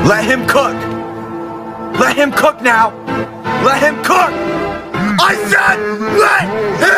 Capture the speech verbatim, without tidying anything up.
Let him cook. Let him cook now. Let him cook. I said let him